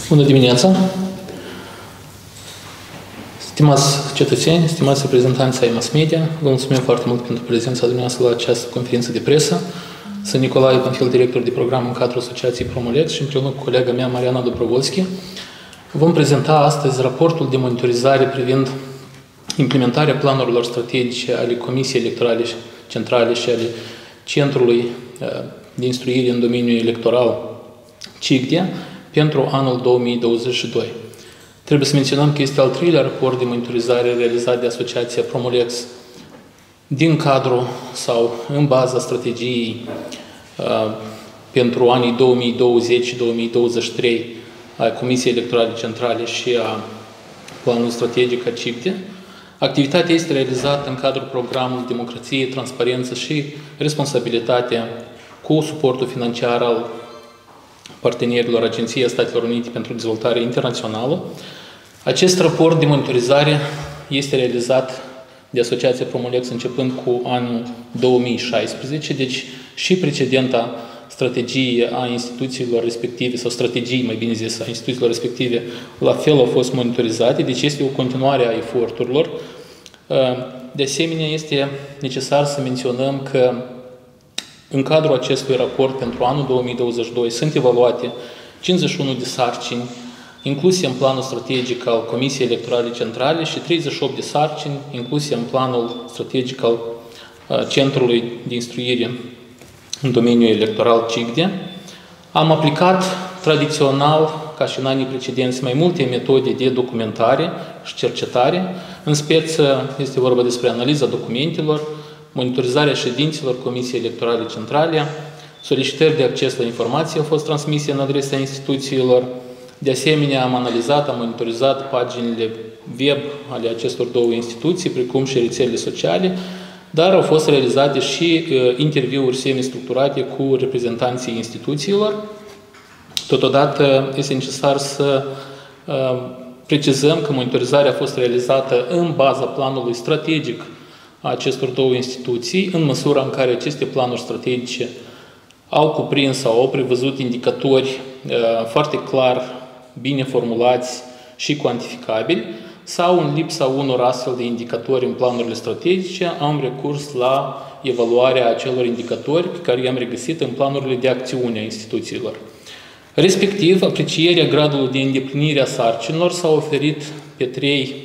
Bună dimineața! Stimați cetățeni, stimați reprezentanți ai mass media, vă mulțumim foarte mult pentru prezența dumneavoastră la această conferință de presă. Sunt Nicolae Panfil, director de program în cadrul Asociației Promolex și împreună cu colega mea, Mariana Dobrovolski, vom prezenta astăzi raportul de monitorizare privind implementarea planurilor strategice ale Comisiei Electorale Centrale și ale Centrului de Instruire în domeniul electoral CICDE pentru anul 2022. Trebuie să menționăm că este al treilea raport de monitorizare realizat de Asociația Promolex din cadrul sau în baza strategiei pentru anii 2020 și 2023 a Comisiei Electorale Centrale și a planului strategic a CICDE. Activitatea este realizată în cadrul programului Democrație, Transparență și Responsabilitate cu suportul financiar al partenerilor Agenției Statelor Unite pentru Dezvoltare Internațională. Acest raport de monitorizare este realizat de Asociația Promolex începând cu anul 2016, deci și precedenta strategie a instituțiilor respective, sau strategii, mai bine zis, a instituțiilor respective, la fel au fost monitorizate, deci este o continuare a eforturilor. De asemenea, este necesar să menționăm că în cadrul acestui raport pentru anul 2022 sunt evaluate 51 de sarcini incluse în planul strategic al Comisiei Electorale Centrale și 38 de sarcini incluse în planul strategic al Centrului de Instruire în domeniul electoral CICDE. Am aplicat tradițional, ca și în anii precedenți, mai multe metode de documentare și cercetare. În speță este vorba despre analiza documentelor, monitorizarea ședințelor Comisiei Electorale Centrale, solicitări de acces la informații au fost transmise în adresa instituțiilor. De asemenea, am analizat, am monitorizat paginile web ale acestor două instituții, precum și rețelele sociale, dar au fost realizate și interviuri semi-structurate cu reprezentanții instituțiilor. Totodată este necesar să precizăm că monitorizarea a fost realizată în baza planului strategic a acestor două instituții, în măsura în care aceste planuri strategice au cuprins sau au prevăzut indicatori foarte clar, bine formulați și cuantificabili, sau în lipsa unor astfel de indicatori în planurile strategice, am recurs la evaluarea acelor indicatori pe care i-am regăsit în planurile de acțiune a instituțiilor. Respectiv, aprecierea gradului de îndeplinire a sarcinilor s-a oferit pe 3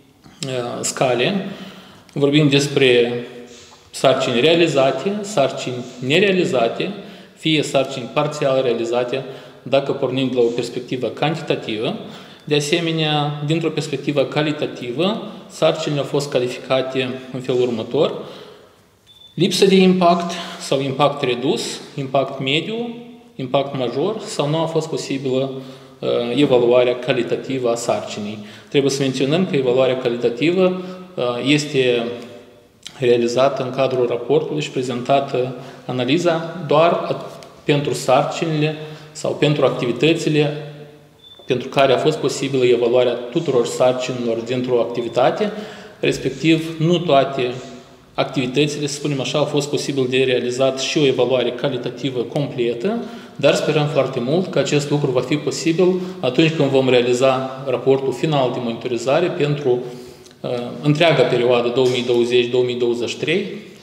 scale. Vorbim despre sarcini realizate, sarcini nerealizate, fie sarcini parțial realizate, dacă pornim de la o perspectivă cantitativă. De asemenea, dintr-o perspectivă calitativă, sarcinile au fost calificate în felul următor: lipsă de impact sau impact redus, impact mediu, impact major sau nu a fost posibilă evaluarea calitativă a sarcinii. Trebuie să menționăm că evaluarea calitativă este realizată în cadrul raportului și prezentată analiza doar pentru sarcinile sau pentru activitățile pentru care a fost posibilă evaluarea tuturor sarcinilor dintr-o activitate, respectiv nu toate activitățile, să spunem așa, au fost posibil de realizat și o evaluare calitativă completă, dar sperăm foarte mult că acest lucru va fi posibil atunci când vom realiza raportul final de monitorizare pentru întreaga perioadă 2020-2023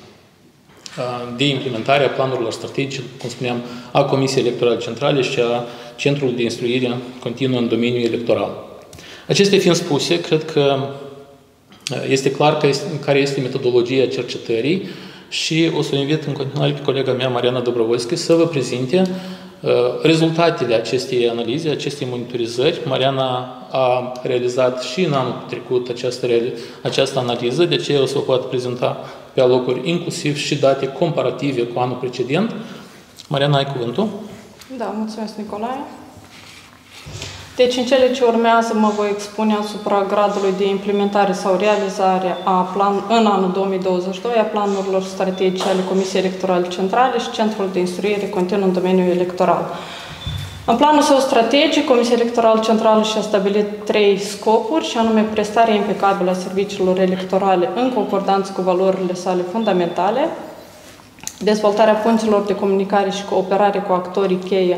de implementare a planurilor strategice, cum spuneam, a Comisiei Electorale Centrale și a Centrului de Instruire continuă în domeniul electoral. Acestea fiind spuse, cred că este clar care este metodologia cercetării și o să o invit în continuare pe colega mea, Mariana Dobrovolski, să vă prezinte rezultatele acestei analize, acestei monitorizări. Mariana a realizat și în anul trecut această analiză, de aceea o să o poată prezenta pe alocuri, inclusiv și date comparative cu anul precedent. Mariana, ai cuvântul. Da, mulțumesc, Nicolae. Deci, în cele ce urmează, mă voi expune asupra gradului de implementare sau realizare în anul 2022 a planurilor strategice ale Comisiei Electorale Centrale și Centrul de Instruire continuă în domeniul electoral. În planul său strategic, Comisia Electorală Centrală și-a stabilit 3 scopuri, și anume prestarea impecabilă a serviciilor electorale în concordanță cu valorile sale fundamentale, dezvoltarea punților de comunicare și cooperare cu actorii cheie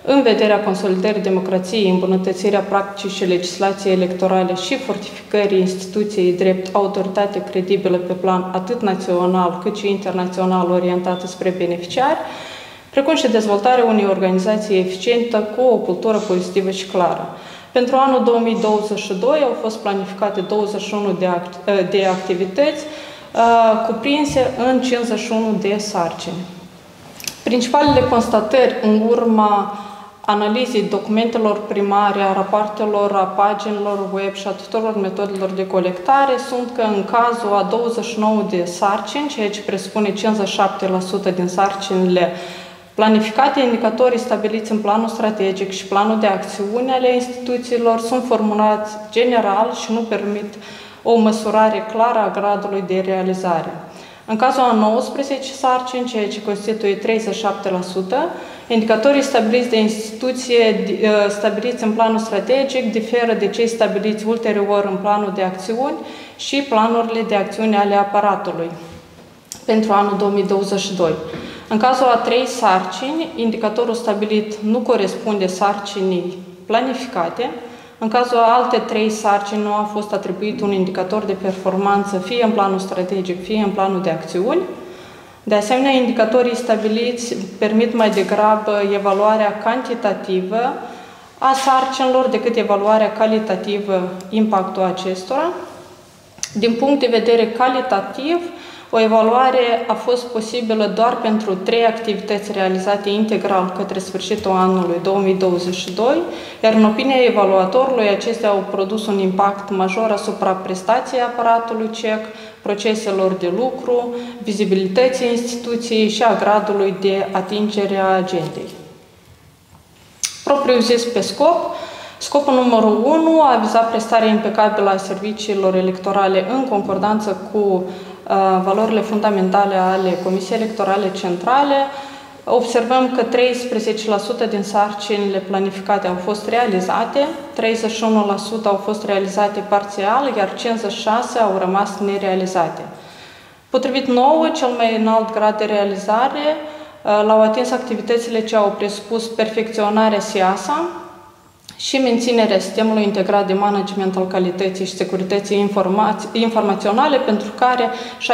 în vederea consolidării democrației, îmbunătățirea practicii și legislației electorale și fortificării instituției drept autoritate credibilă pe plan atât național cât și internațional orientată spre beneficiari, precum și dezvoltarea unei organizații eficiente cu o cultură pozitivă și clară. Pentru anul 2022 au fost planificate 21 de activități cuprinse în 51 de sarcini. Principalele constatări în urma analizei documentelor primare, a rapoartelor, a paginilor web și a tuturor metodelor de colectare sunt că în cazul a 29 de sarcini, ceea ce presupune 57% din sarcinile planificate, indicatorii stabiliți în planul strategic și planul de acțiune ale instituțiilor sunt formulați general și nu permit o măsurare clară a gradului de realizare. În cazul a 19 sarcini, ceea ce constituie 37%, indicatorii stabiliți de instituție stabiliți în planul strategic diferă de cei stabiliți ulterior în planul de acțiuni și planurile de acțiune ale aparatului pentru anul 2022. În cazul a 3 sarcini, indicatorul stabilit nu corespunde sarcinii planificate. În cazul a alte 3 sarcini nu a fost atribuit un indicator de performanță fie în planul strategic, fie în planul de acțiuni. De asemenea, indicatorii stabiliți permit mai degrabă evaluarea cantitativă a sarcinilor decât evaluarea calitativă, impactul acestora. Din punct de vedere calitativ, o evaluare a fost posibilă doar pentru 3 activități realizate integral către sfârșitul anului 2022, iar în opinia evaluatorului, acestea au produs un impact major asupra prestației aparatului CEC, proceselor de lucru, vizibilității instituției și a gradului de atingere a agendei. Propriu zis pe scop, scopul numărul 1 a vizat prestarea impecabilă a serviciilor electorale în concordanță cu valorile fundamentale ale Comisiei Electorale Centrale. Observăm că 13% din sarcinile planificate au fost realizate, 31% au fost realizate parțial, iar 56% au rămas nerealizate. Potrivit nouă, cel mai înalt grad de realizare l-au atins activitățile ce au presupus perfecționarea SIASA și menținerea sistemului integrat de management al calității și securității informaționale, pentru care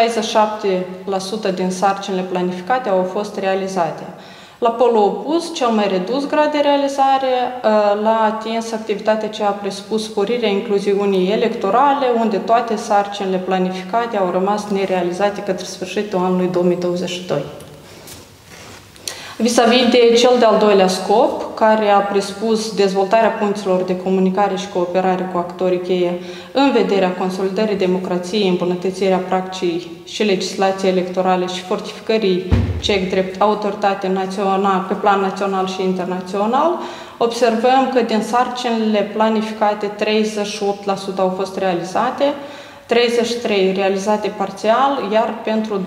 67% din sarcinile planificate au fost realizate. La polul opus, cel mai redus grad de realizare l-a atins activitatea ce a presupus sporirea incluziunii electorale, unde toate sarcinile planificate au rămas nerealizate către sfârșitul anului 2022. Vis-a-vis de cel de-al doilea scop, care a presupus dezvoltarea punților de comunicare și cooperare cu actorii cheie în vederea consolidării democrației, îmbunătățirea practicii și legislației electorale și fortificării CEC drept autoritate națională pe plan național și internațional, observăm că din sarcinile planificate 38% au fost realizate, 33% realizate parțial, iar pentru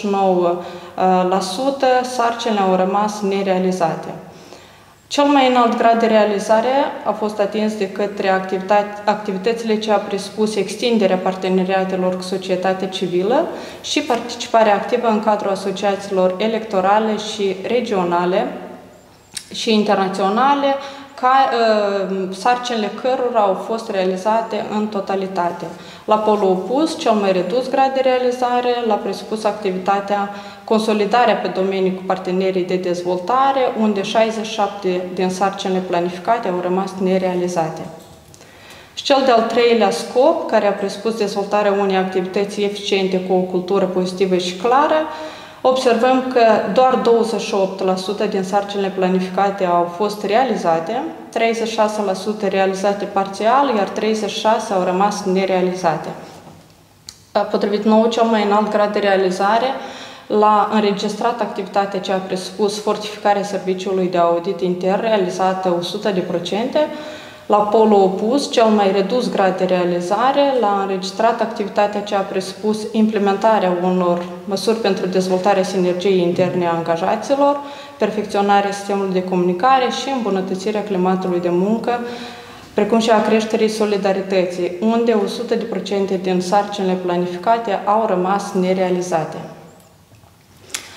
29% sarcinile au rămas nerealizate. Cel mai înalt grad de realizare a fost atins de către activitățile ce a presupus extinderea parteneriatelor cu societatea civilă și participarea activă în cadrul asociațiilor electorale și regionale și internaționale, sarcinile cărora au fost realizate în totalitate. La polul opus, cel mai redus grad de realizare l-a presupus activitatea consolidarea pe domenii cu partenerii de dezvoltare, unde 67 din sarcinile planificate au rămas nerealizate. Și cel de-al treilea scop, care a presupus dezvoltarea unei activități eficiente cu o cultură pozitivă și clară, observăm că doar 28% din sarcinile planificate au fost realizate, 36% realizate parțial, iar 36% au rămas nerealizate. Potrivit nou, cel mai înalt grad de realizare l-a înregistrat activitatea ce a presupus fortificarea serviciului de audit intern, realizată 100%, la polul opus, cel mai redus grad de realizare l-a înregistrat activitatea ce a presupus implementarea unor măsuri pentru dezvoltarea sinergiei interne a angajaților, perfecționarea sistemului de comunicare și îmbunătățirea climatului de muncă, precum și a creșterii solidarității, unde 100% din sarcinile planificate au rămas nerealizate.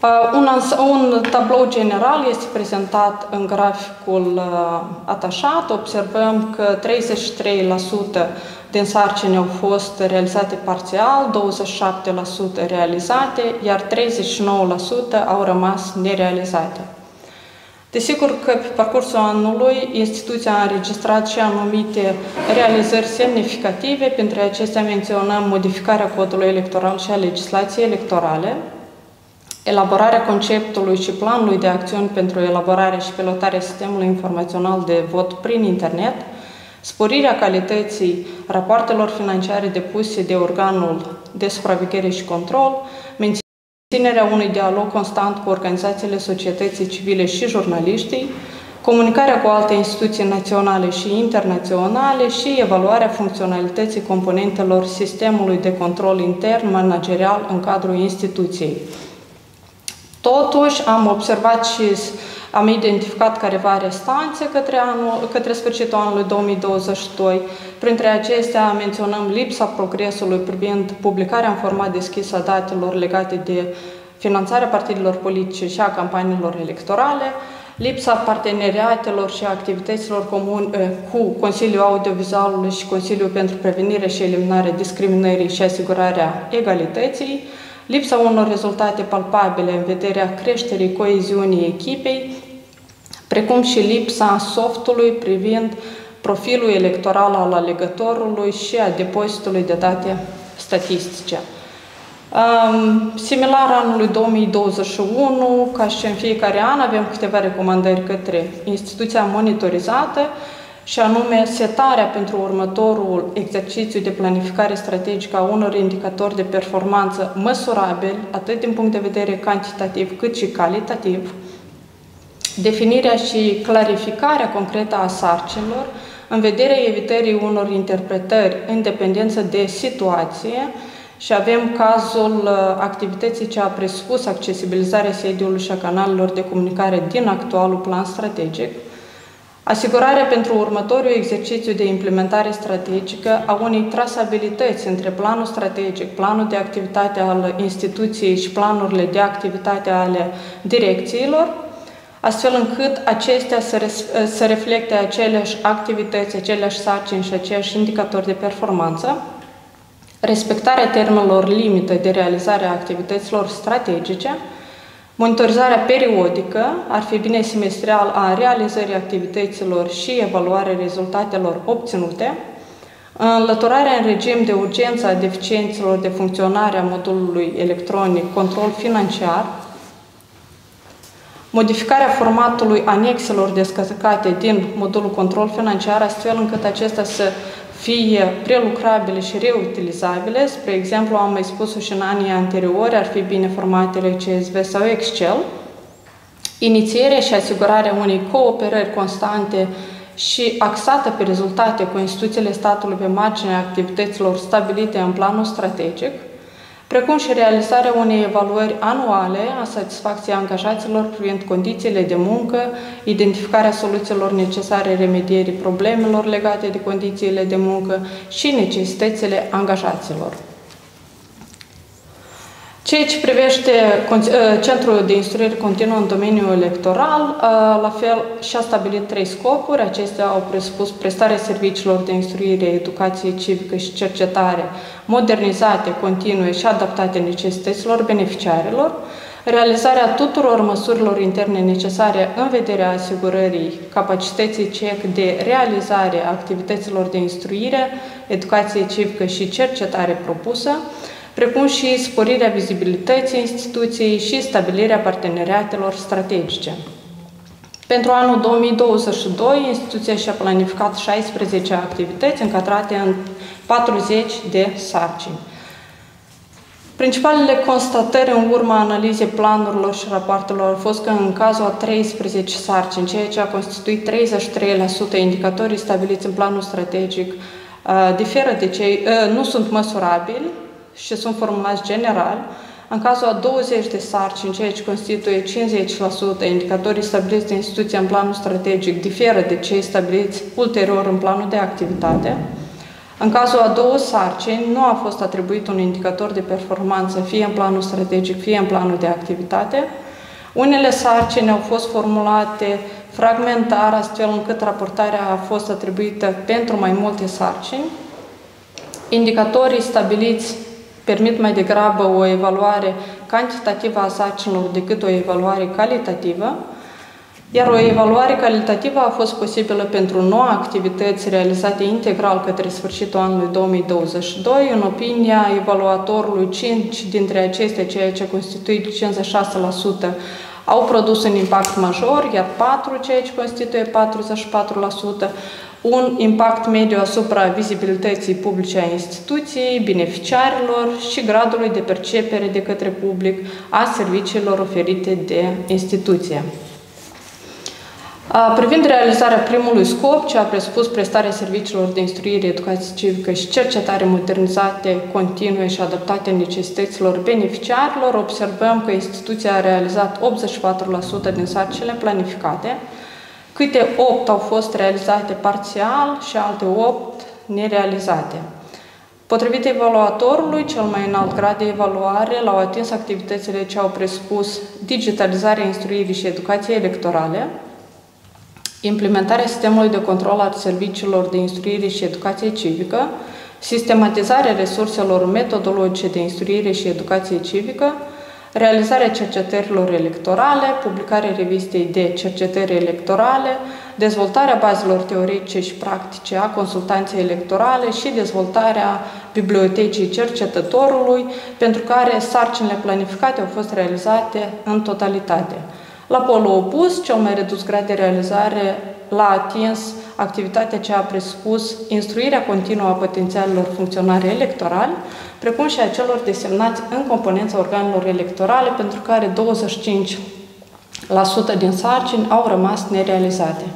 Un tablou general este prezentat în graficul atașat. Observăm că 33% din sarcini au fost realizate parțial, 27% realizate, iar 39% au rămas nerealizate. Desigur că pe parcursul anului instituția a înregistrat și anumite realizări semnificative, printre acestea menționăm modificarea codului electoral și a legislației electorale, elaborarea conceptului și planului de acțiuni pentru elaborarea și pilotarea sistemului informațional de vot prin internet, sporirea calității rapoartelor financiare depuse de organul de supraveghere și control, menținerea unui dialog constant cu organizațiile societății civile și jurnaliștii, comunicarea cu alte instituții naționale și internaționale și evaluarea funcționalității componentelor sistemului de control intern managerial în cadrul instituției. Totuși, am observat și am identificat careva restanțe către sfârșitul anului 2022. Printre acestea menționăm lipsa progresului privind publicarea în format deschis a datelor legate de finanțarea partidelor politice și a campaniilor electorale, lipsa parteneriatelor și activităților comune cu Consiliul Audiovizualului și Consiliul pentru Prevenire și Eliminarea Discriminării și Asigurarea Egalității, lipsa unor rezultate palpabile în vederea creșterii coeziunii echipei, precum și lipsa softului privind profilul electoral al alegătorului și a depozitului de date statistice. Similar anului 2021, ca și în fiecare an, avem câteva recomandări către instituția monitorizată, și anume setarea pentru următorul exercițiu de planificare strategică a unor indicatori de performanță măsurabili, atât din punct de vedere cantitativ cât și calitativ, definirea și clarificarea concretă a sarcinilor în vederea evitării unor interpretări în dependență de situație, și avem cazul activității ce a presupus accesibilizarea sediului și a canalelor de comunicare din actualul plan strategic, asigurarea pentru următorul exercițiu de implementare strategică a unei trasabilități între planul strategic, planul de activitate al instituției și planurile de activitate ale direcțiilor, astfel încât acestea să reflecte aceleași activități, aceleași sarcini și aceiași indicatori de performanță, respectarea termenelor limită de realizare a activităților strategice, monitorizarea periodică, ar fi bine semestrial, a realizării activităților și evaluarea rezultatelor obținute, înlăturarea în regim de urgență a deficiențelor de funcționare a modulului electronic control financiar, modificarea formatului anexelor descărcate din modulul control financiar, astfel încât acestea să fie prelucrabile și reutilizabile. Spre exemplu, am mai spus-o și în anii anteriori, ar fi bine formatele CSV sau Excel. Inițierea și asigurarea unei cooperări constante și axată pe rezultate cu instituțiile statului pe marginea activităților stabilite în planul strategic, precum și realizarea unei evaluări anuale a satisfacției angajaților privind condițiile de muncă, identificarea soluțiilor necesare remedierii problemelor legate de condițiile de muncă și necesitățile angajaților. Ceea ce privește Centrul de Instruire Continuă în domeniul electoral, la fel și-a stabilit 3 scopuri. Acestea au presupus prestarea serviciilor de instruire, educație civică și cercetare modernizate, continue și adaptate necesităților beneficiarilor, realizarea tuturor măsurilor interne necesare în vederea asigurării capacității CEC de realizare a activităților de instruire, educație civică și cercetare propusă, precum și sporirea vizibilității instituției și stabilirea parteneriatelor strategice. Pentru anul 2022, instituția și-a planificat 16 activități încadrate în 40 de sarcini. Principalele constatări în urma analizei planurilor și rapoartelor au fost că în cazul a 13 sarcini, ceea ce a constituit 33% indicatorii stabiliți în planul strategic, diferă de cei, nu sunt măsurabili și sunt formulați general. În cazul a 20 de sarcini, ceea ce constituie 50%, indicatorii stabiliți de instituția în planul strategic diferă de cei stabiliți ulterior în planul de activitate. În cazul a două sarcini, nu a fost atribuit un indicator de performanță, fie în planul strategic, fie în planul de activitate. Unele sarcini au fost formulate fragmentar, astfel încât raportarea a fost atribuită pentru mai multe sarcini. Indicatorii stabiliți permit mai degrabă o evaluare cantitativă a sarcinilor decât o evaluare calitativă, iar o evaluare calitativă a fost posibilă pentru 9 activități realizate integral către sfârșitul anului 2022. În opinia evaluatorului, 5 dintre acestea, ceea ce constituie 56%, au produs un impact major, iar 4, ceea ce constituie 44%, un impact mediu asupra vizibilității publice a instituției, beneficiarilor și gradului de percepere de către public a serviciilor oferite de instituție. Privind realizarea primului scop, ce a presupus prestarea serviciilor de instruire, educație civică și cercetare modernizate, continue și adaptate necesităților beneficiarilor, observăm că instituția a realizat 84% din sarcinile planificate, câte 8 au fost realizate parțial și alte 8 nerealizate. Potrivit evaluatorului, cel mai înalt grad de evaluare l-au atins activitățile ce au presupus digitalizarea instruirii și educației electorale, implementarea sistemului de control al serviciilor de instruire și educație civică, sistematizarea resurselor metodologice de instruire și educație civică, realizarea cercetărilor electorale, publicarea revistei de cercetări electorale, dezvoltarea bazelor teoretice și practice a consultanței electorale și dezvoltarea bibliotecii cercetătorului, pentru care sarcinile planificate au fost realizate în totalitate. La polul opus, cel mai redus grad de realizare l-a atins activitatea ce a presupus instruirea continuă a potențialilor funcționari electorali, precum și a celor desemnați în componența organelor electorale, pentru care 25% din sarcini au rămas nerealizate.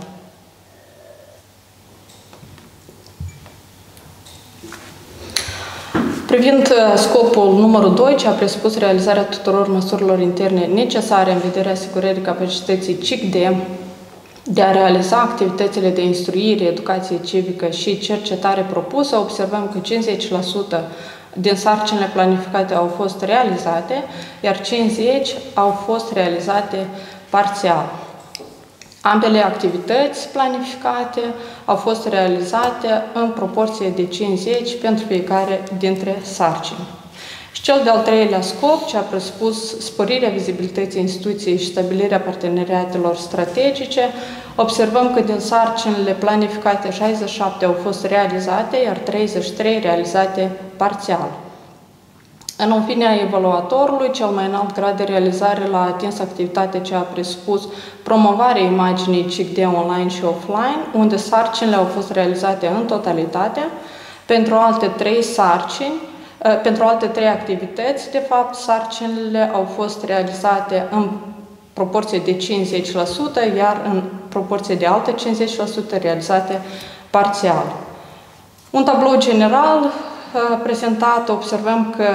Privind scopul numărul 2, ce a presupus realizarea tuturor măsurilor interne necesare în vederea asigurării capacității CICD de a realiza activitățile de instruire, educație civică și cercetare propusă, observăm că 50% din sarcinile planificate au fost realizate, iar 50% au fost realizate parțial. Ambele activități planificate au fost realizate în proporție de 50 pentru fiecare dintre sarcini. Și cel de-al treilea scop, ce a presupus sporirea vizibilității instituției și stabilirea parteneriatelor strategice, observăm că din sarcinile planificate 67 au fost realizate, iar 33 realizate parțial. În opinia evaluatorului, cel mai înalt grad de realizare l-a atins activitatea ce a presupus promovarea imaginii CICD online și offline, unde sarcinile au fost realizate în totalitate. Pentru alte 3 sarcini, pentru alte 3 activități, de fapt, sarcinile au fost realizate în proporție de 50%, iar în proporție de alte 50% realizate parțial. Un tablou general prezentat, observăm că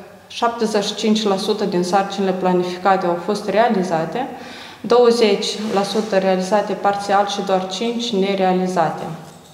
75% din sarcinile planificate au fost realizate, 20% realizate parțial și doar 5 nerealizate.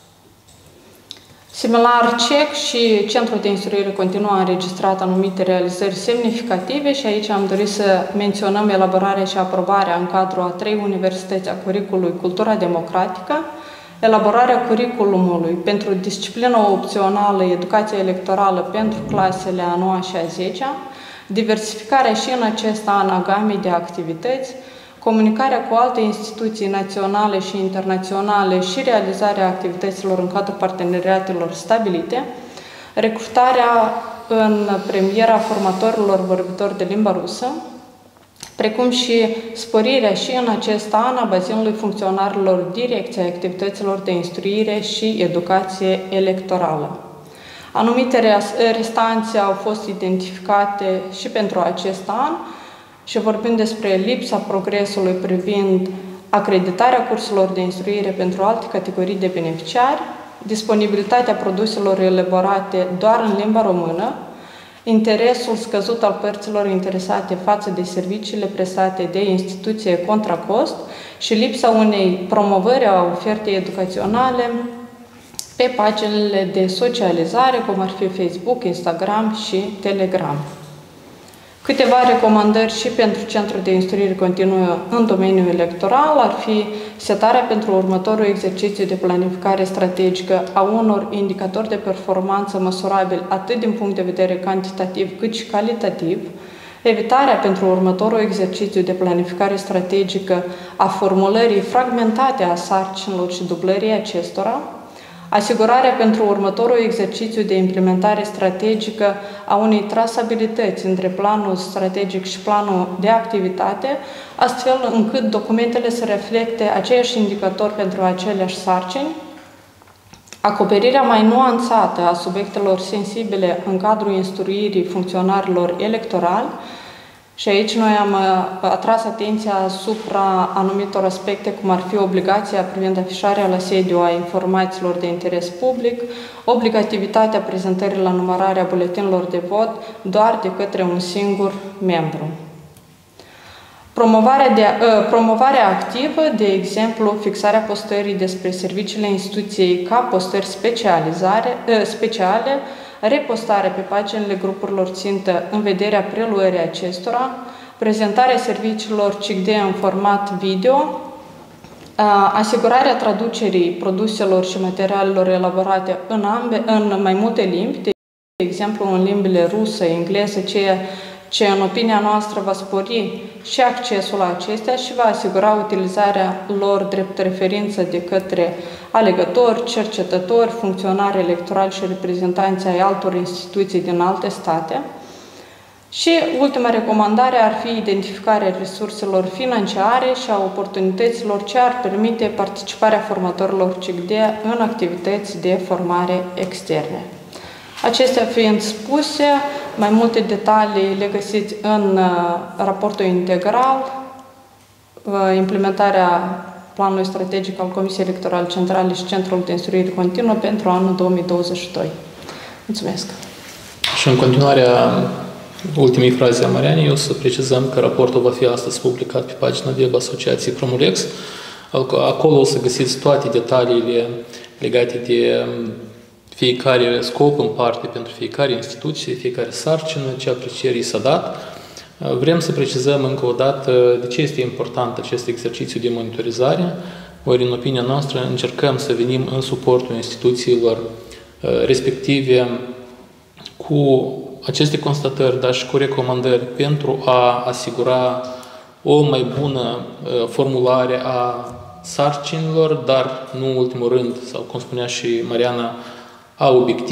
Similar, CEC și Centrul de Instruire Continuă a înregistrat anumite realizări semnificative și aici am dorit să menționăm elaborarea și aprobarea în cadrul a 3 universități a curiculului Cultura Democratică, elaborarea curiculumului pentru disciplină opțională Educația electorală pentru clasele a 9-a și a 10-a, diversificarea și în acest an a gamei de activități, comunicarea cu alte instituții naționale și internaționale și realizarea activităților în cadrul parteneriatelor stabilite, recrutarea în premiera formatorilor vorbitori de limba rusă, precum și sporirea și în acest an a bazinului funcționarilor direcției activităților de instruire și educație electorală. Anumite restanțe au fost identificate și pentru acest an și vorbim despre lipsa progresului privind acreditarea cursurilor de instruire pentru alte categorii de beneficiari, disponibilitatea produselor elaborate doar în limba română, interesul scăzut al părților interesate față de serviciile prestate de instituție contra cost și lipsa unei promovări a ofertei educaționale pe paginile de socializare, cum ar fi Facebook, Instagram și Telegram. Câteva recomandări și pentru Centrul de Instruire Continuă în domeniul electoral ar fi setarea pentru următorul exercițiu de planificare strategică a unor indicatori de performanță măsurabili atât din punct de vedere cantitativ cât și calitativ, evitarea pentru următorul exercițiu de planificare strategică a formulării fragmentate a sarcinilor și dublării acestora, asigurarea pentru următorul exercițiu de implementare strategică a unei trasabilități între planul strategic și planul de activitate, astfel încât documentele să reflecte aceiași indicatori pentru aceleași sarcini, acoperirea mai nuanțată a subiectelor sensibile în cadrul instruirii funcționarilor electorali. Și aici noi am atras atenția asupra anumitor aspecte, cum ar fi obligația privind afișarea la sediu a informațiilor de interes public, obligativitatea prezentării la numărarea buletinilor de vot doar de către un singur membru. Promovarea activă, de exemplu, fixarea postării despre serviciile instituției ca postări speciale, repostarea pe paginile grupurilor țintă în vederea preluării acestora, prezentarea serviciilor CICD în format video, asigurarea traducerii produselor și materialelor elaborate în mai multe limbi, de exemplu în limbile rusă, engleză, ceea ce în opinia noastră va spori și accesul la acestea și va asigura utilizarea lor drept referință de către alegători, cercetători, funcționari electorali și reprezentanți ai altor instituții din alte state. Și ultima recomandare ar fi identificarea resurselor financiare și a oportunităților ce ar permite participarea formatorilor CICD în activități de formare externe. Acestea fiind spuse, mai multe detalii le găsiți în raportul integral, implementarea planului strategic al Comisiei Electorale Centrale și Centrul de Instruire Continuă pentru anul 2022. Mulțumesc! Și în continuarea ultimii fraze a Marianei, o să precizăm că raportul va fi astăzi publicat pe pagina web Asociației Promulex. Acolo o să găsiți toate detaliile legate de fiecare scop în parte pentru fiecare instituție, fiecare sarcină, ce aprecieri s-a dat. Vrem să precizăm încă o dată de ce este important acest exercițiu de monitorizare, ori în opinia noastră încercăm să venim în suportul instituțiilor respective cu aceste constatări, dar și cu recomandări pentru a asigura o mai bună formulare a sarcinilor, dar nu în ultimul rând, sau cum spunea și Mariana, a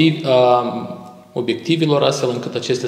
obiectivelor, astfel încât aceștia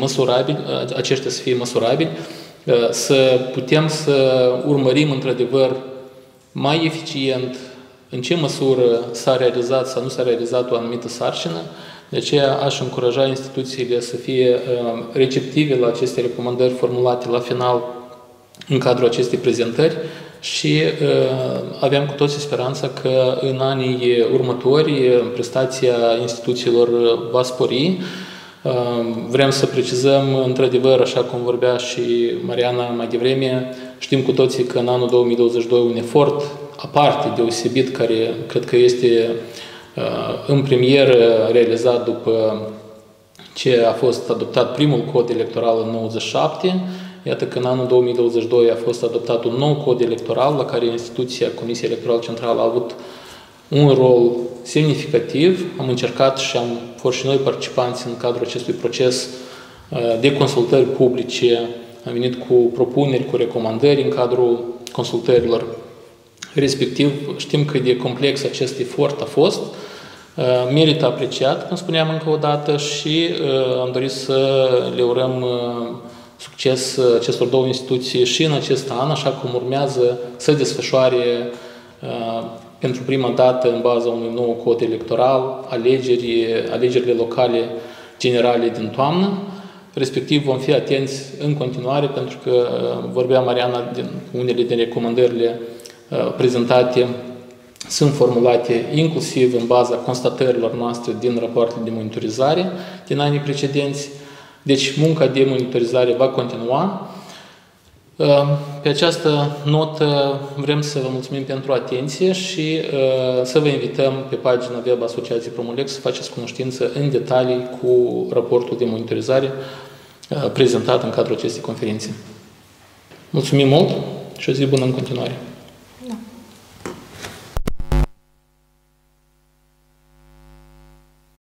să fie măsurabili, să putem să urmărim într-adevăr mai eficient în ce măsură s-a realizat sau nu s-a realizat o anumită sarcină. De aceea aș încuraja instituțiile să fie receptive la aceste recomandări formulate la final în cadrul acestei prezentări și aveam cu toții speranța că în anii următori prestația instituțiilor va spori. Vrem să precizăm, într-adevăr, așa cum vorbea și Mariana mai devreme, știm cu toții că în anul 2022 un efort aparte deosebit, care cred că este în premieră realizat după ce a fost adoptat primul cod electoral în 97. Iată că în anul 2022 a fost adoptat un nou cod electoral la care instituția Comisiei Electorale Centrale a avut un rol semnificativ. Am încercat și am fost și noi participanți în cadrul acestui proces de consultări publice. Am venit cu propuneri, cu recomandări în cadrul consultărilor. Respectiv, știm cât de complex acest efort a fost. Merită apreciat, cum spuneam încă o dată, și am dorit să le urăm succes acestor două instituții și în acest an, așa cum urmează să desfășoare pentru prima dată, în baza unui nou cod electoral, alegerile locale generale din toamnă. Respectiv, vom fi atenți în continuare, pentru că vorbea Mariana din unele din recomandările prezentate sunt formulate inclusiv în baza constatărilor noastre din rapoartele de monitorizare din anii precedenți. Deci, munca de monitorizare va continua. Pe această notă vrem să vă mulțumim pentru atenție și să vă invităm pe pagina web Asociației Promolex să faceți cunoștință în detalii cu raportul de monitorizare prezentat în cadrul acestei conferințe. Mulțumim mult și o zi bună în continuare!